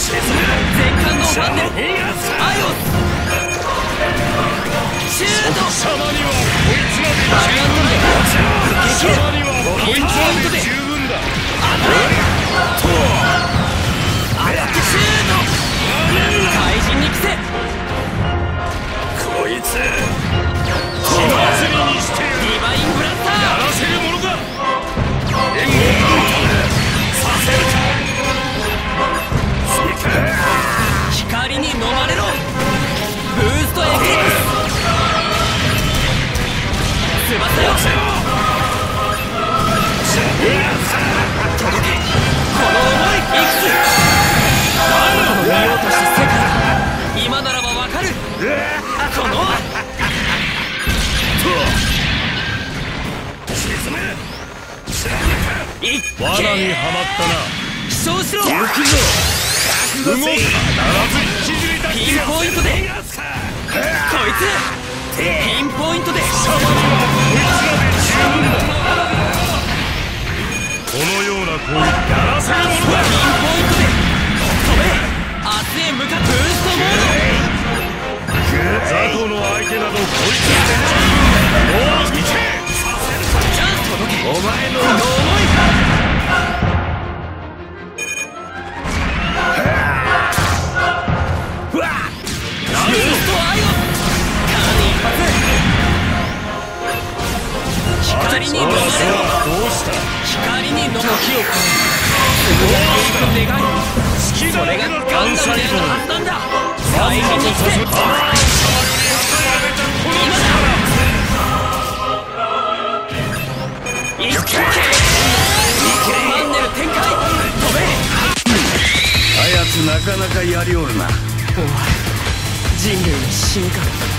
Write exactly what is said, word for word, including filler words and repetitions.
全艦のファンネルアイオスシュート貴様にはこいつらで十分だ。貴様にはこいつらで十分だ。 とアタックシュート怪人に着せこいつ火祭りにしてやる。 ディバインブラスターやらせるものか。援護させるか。 光に飲まれろブーストエクリプス翼よ届けこの思いいくつあなたの見ようとした世界今ならばわかるこのいっけ罠にはまったな。 飛翔しろ行くぞ。動く必ず引きずり出ピンポイントでこいつピンポイントで貴様にはこいつらで十分だ。このような攻撃やらせるものだ。 ピンポイントで飛べ明日へ向かうブーストモード雑魚の相手などこいつらで十分だ。もう行け。 じゃあ届けお前のこの思いブーストアイオン間一発光に飲まれろどうした。 光に飲む時をすぐやっていく願い好きだそれがガンダムであるはずなんだ怪人に来て今だいけファンネル展開飛べあやつなかなかやりおるな。 お前人類の進化